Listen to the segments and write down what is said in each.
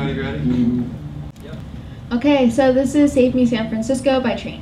Ready? Yep. Okay, so this is Save Me San Francisco by Train.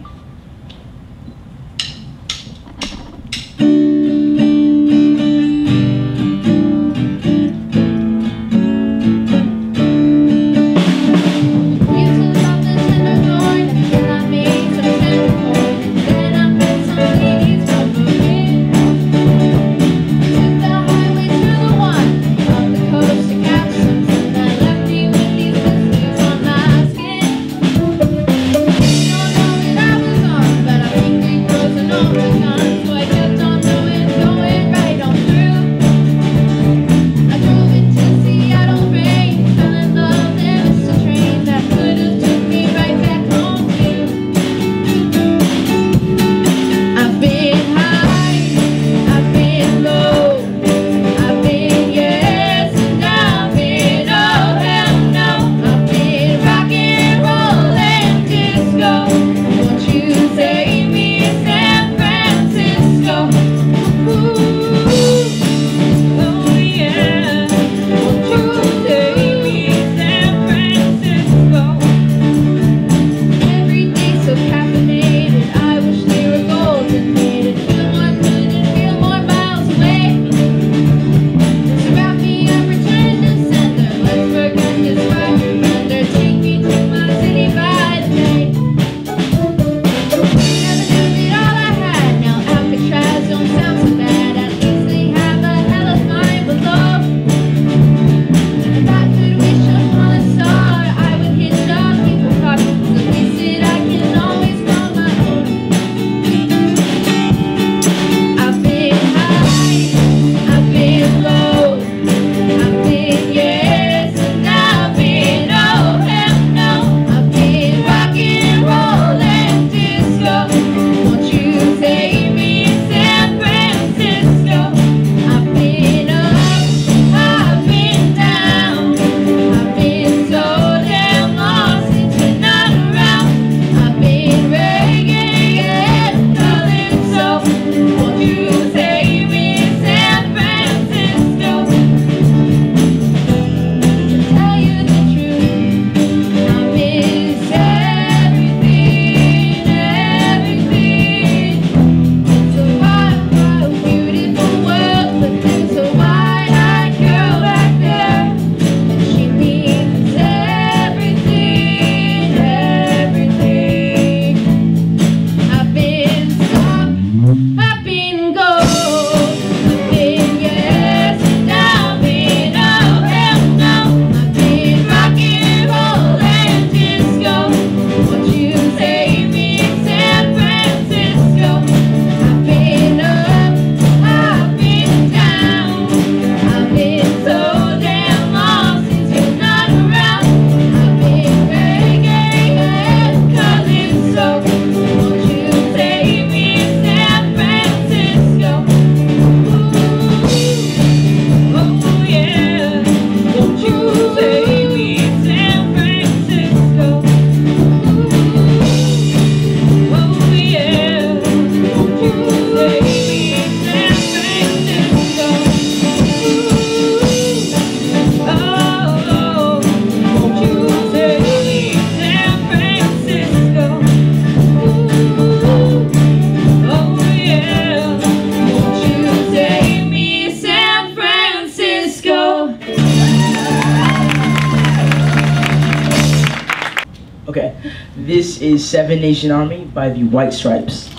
Okay, this is Seven Nation Army by the White Stripes.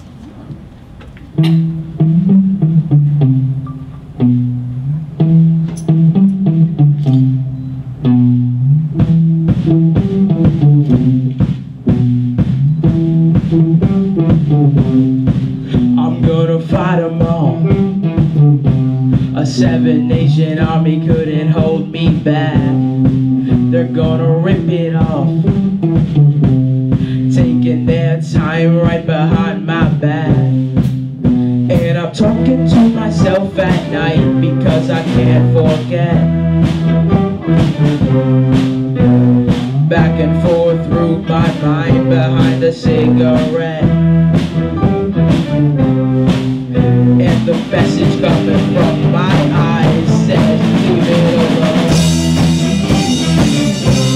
I'm gonna fight them all. A Seven Nation Army couldn't hold me back. They're gonna rip it off, taking their time right behind my back. And I'm talking to myself at night because I can't forget. Back and forth through my mind behind a cigarette. And the message coming from my eyes says, leave it alone.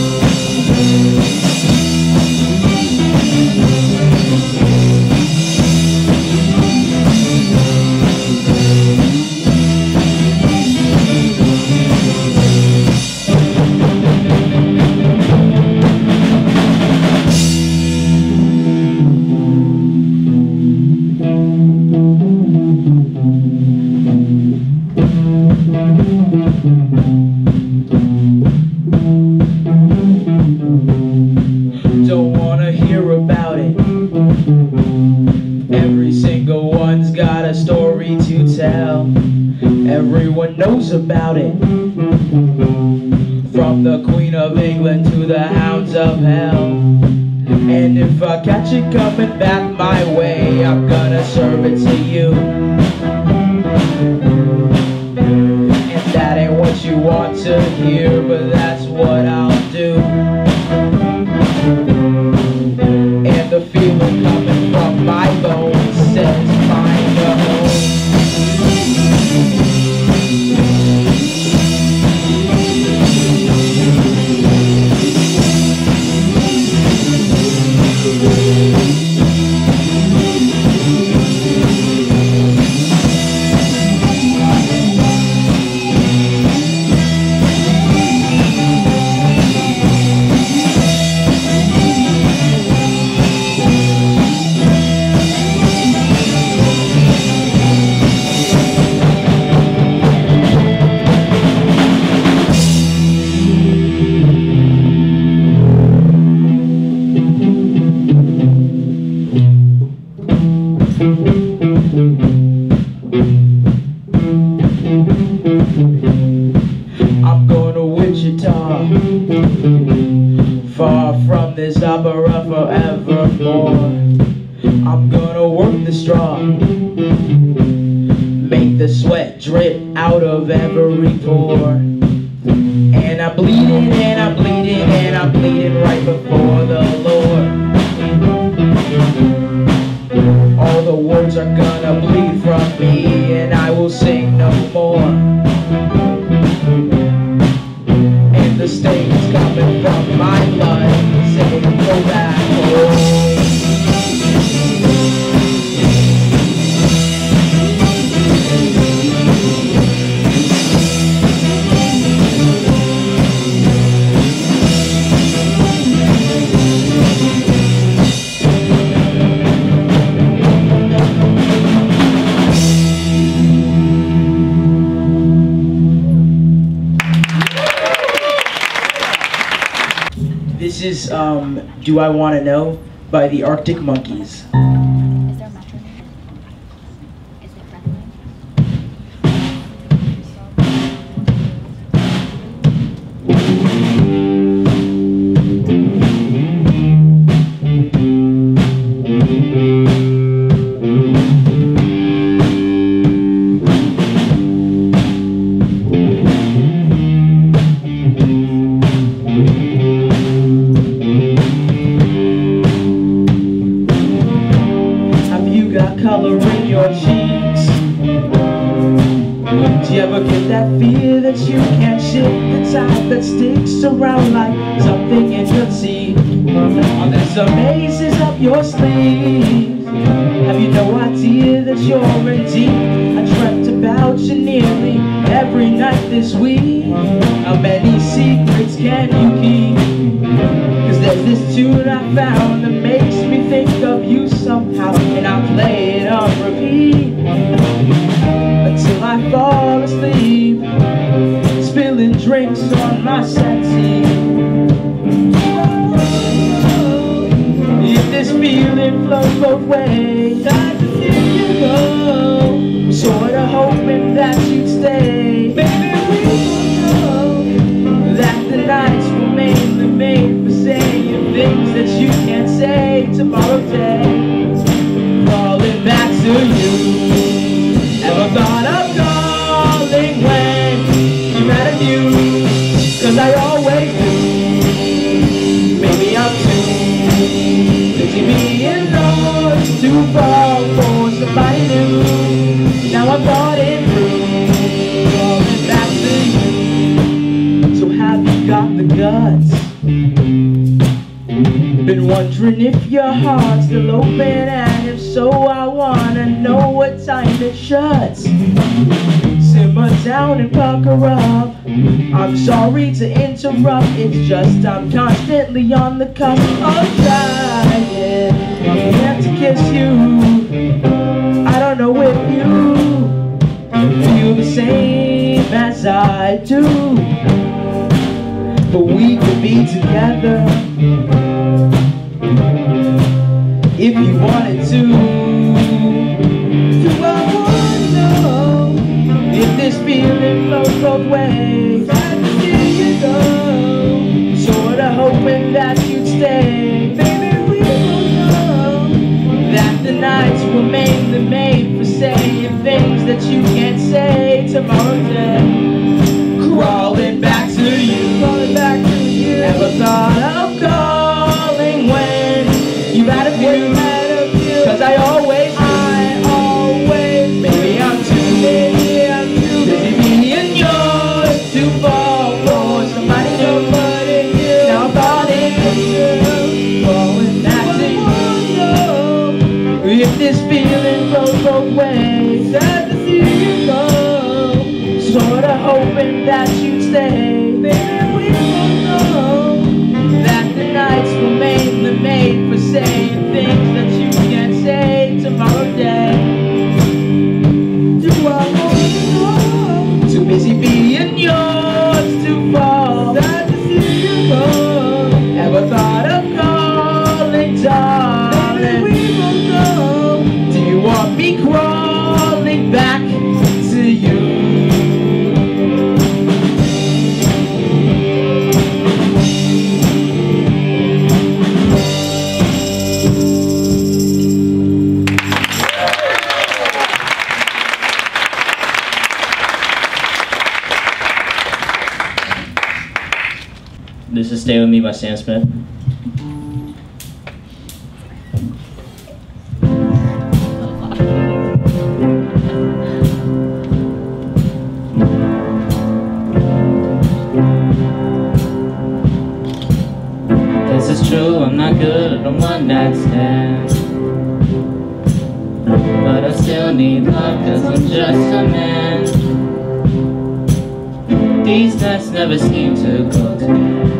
Don't wanna hear about it. Every single one's got a story to tell. Everyone knows about it. From the Queen of England to the hounds of hell. And if I catch it coming back my way, I'm gonna serve it to you. And that ain't what you want to hear, but that's what I'll do. And the feeling coming from my bones says find a home. I'm going to Wichita, far from this opera forevermore. I'm gonna work the straw, make the sweat drip out of every pore. And I'm bleeding, and I'm bleeding, and I'm bleeding right before the Lord. All the words are gonna bleed from me, and I will sing no more. And the stain is coming from my blood, saying go back home. This is Do I Wanna Know by the Arctic Monkeys. Is there a metronome? Is it rattling? Color in your cheeks. Do you ever get that fear that you can't shake, the type that sticks around like something in your teeth? Are there some aces up your sleeves? Have you no idea that you're in deep? I dreamt about you nearly every night this week. How many secrets can you keep? Cause there's this tune I found that makes me think of you somehow, and I play it on repeat until I fall asleep, spilling drinks on my settee. If this feeling flows both ways, I can see you go, sorta hoping that you'd stay. Baby, we know that the nights were mainly made for saying things that you can't say tomorrow day. Crawling back to you. Ever thought of calling when you're mad at you? Cause I always do. Maybe I'm too busy being lost to fall for somebody new. Now I'm caught in through, crawling back to you. So have you got the guts? Been wondering if your heart's still open, and if so, I wanna know what time it shuts. Simmer down and pucker up. I'm sorry to interrupt, it's just I'm constantly on the cusp of trying to kiss you. I don't know if you feel the same as I do, but we could be together if you wanted to. Do I wonder if this feeling flows both ways? Glad to see you go, sorta hoping that you'd stay. Baby, we both know that the nights were mainly made for saying things that you can't say tomorrow day. Crawling back to you, crawling back to you. Never thought of calling when you had a few, cause I always, maybe I'm too busy being yours to fall for somebody new. Now I'm falling back to you. If this feeling goes both ways, sad to see you go, sorta hoping that you'd stay. Baby, we both know that the nights were mainly made for saying things that you can't say tomorrow day. Do I want to know? Too busy being yours to fall. Sad to see you go. Ever thought of calling, darling? Baby, we both know. Do you want me crawling back to you? This is Stay With Me by Sam Smith. This is true, I'm not good at a one-night stand, but I still need love cause I'm just a man. These nights never seem to go together.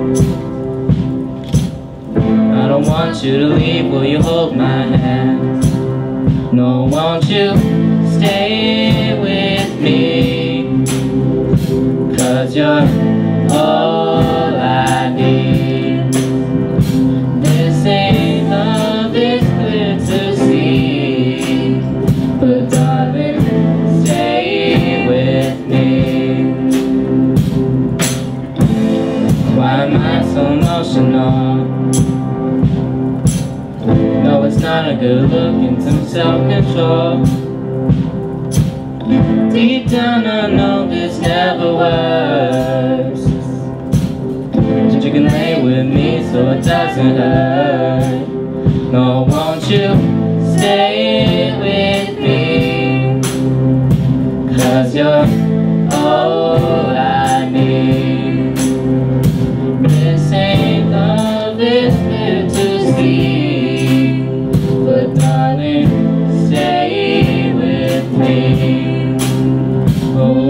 I don't want you to leave, will you hold my hand? No, won't you stay with me? Cause you're all I need. This ain't love, it's clear to see, but darling, stay with me. Why am I so emotional? No, it's not a good look, and some self-control. Deep down I know this never works, but you can lay with me so it doesn't hurt. No, won't you stay with me? Cause you're all I need. This ain't love, it's clear to see, but darling, stay with me. Oh,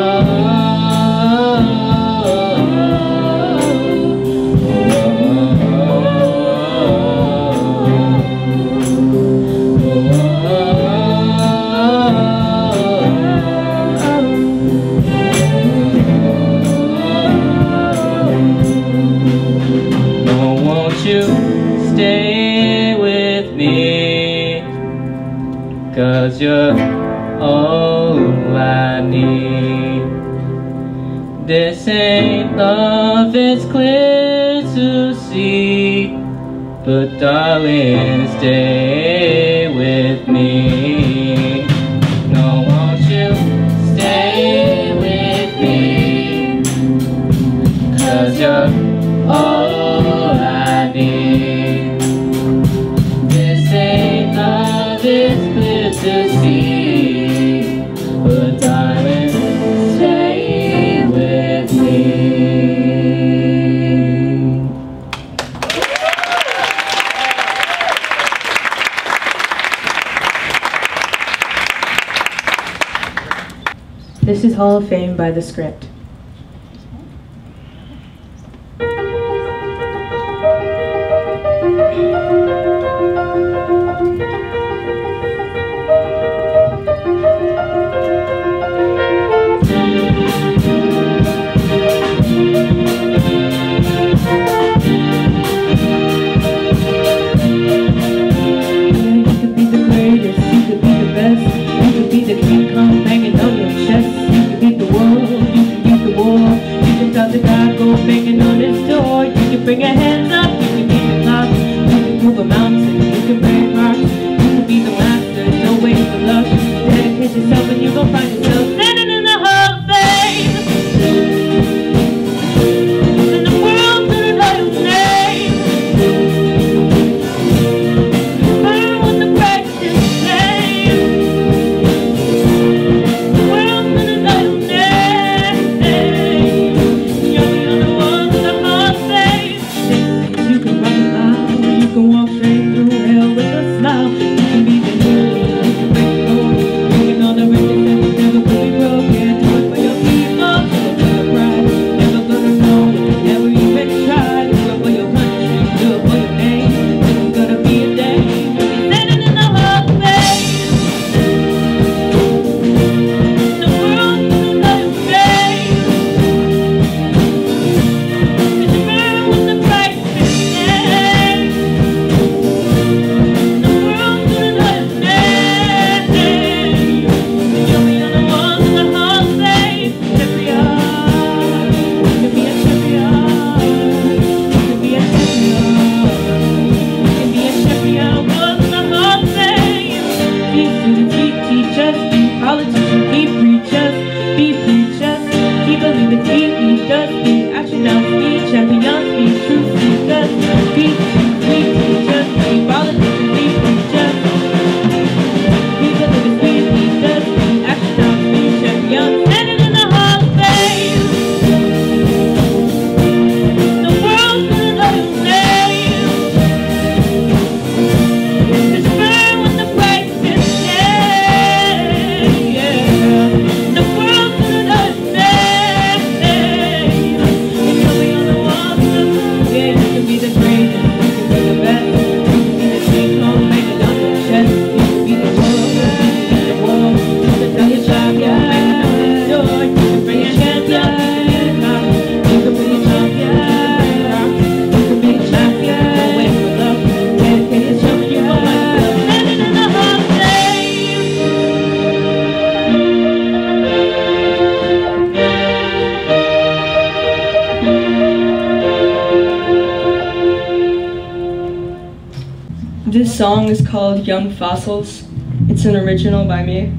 cause you're all I need. This ain't love, it's clear to see, but darling, stay with me. No, won't you stay with me? Cause you're all I need. This ain't love, it's clear to see, but darling, stay with me. This is Hall of Fame by The Script. song is called Young Fossils. It's an original by me.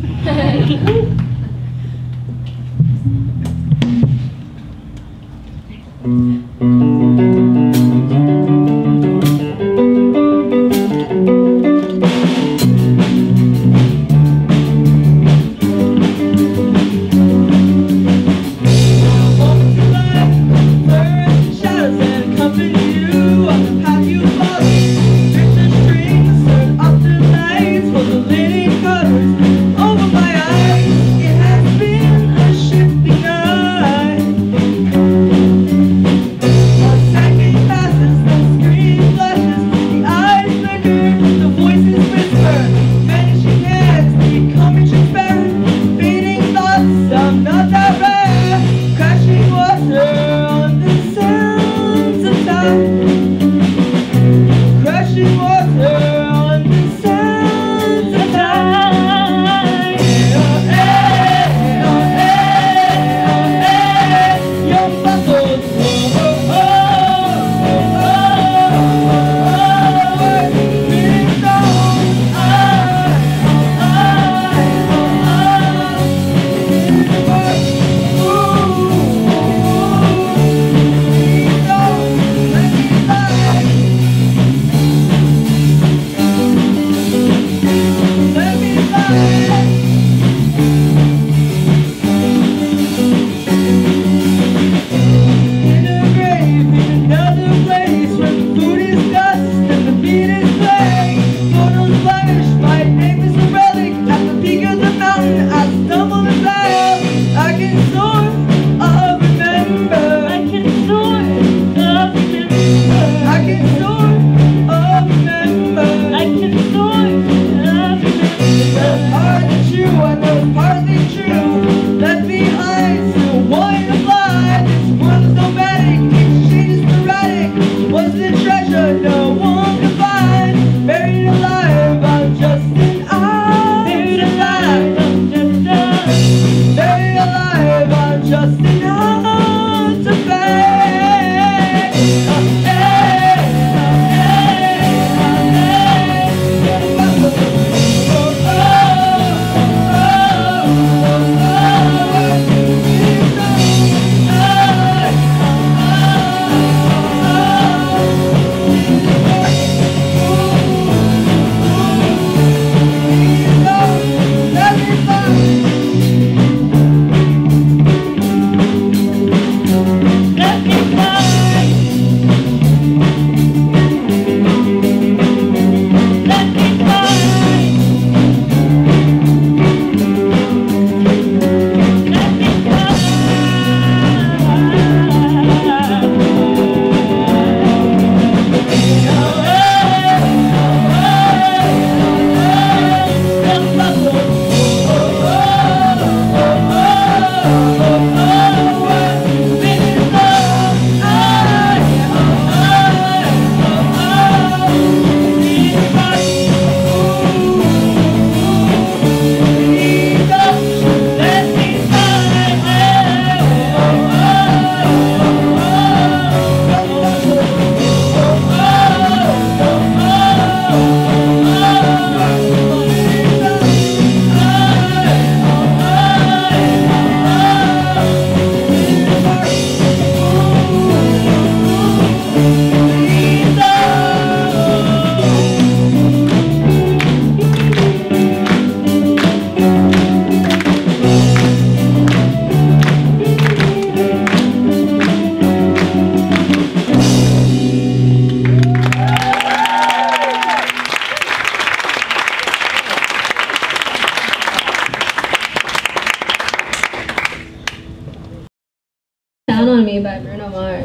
Down on Me by Bruno Mars.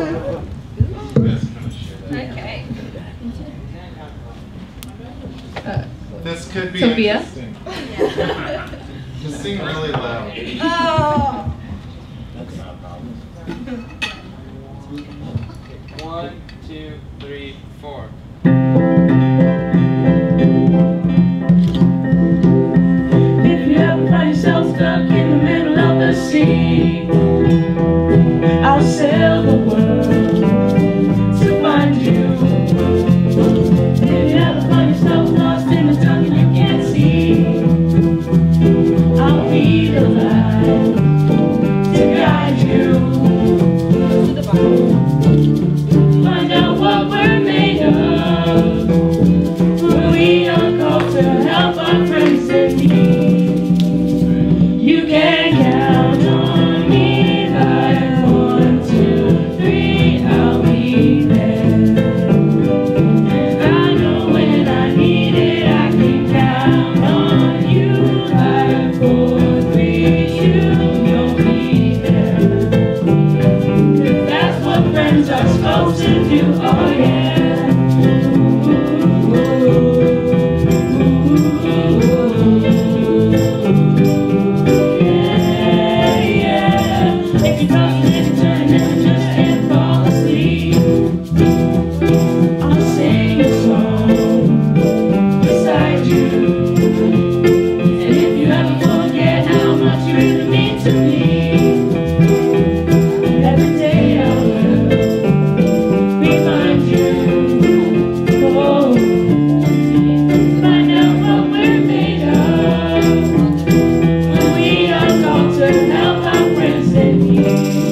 Okay. This could be Sophia? interesting. Just sing really loud. Oh. 1, 2, 3, 4. If you ever find yourself stuck in the middle of the sea, I'll sail the world to find you. If you ever supposed to do, oh yeah. Help our friends and me.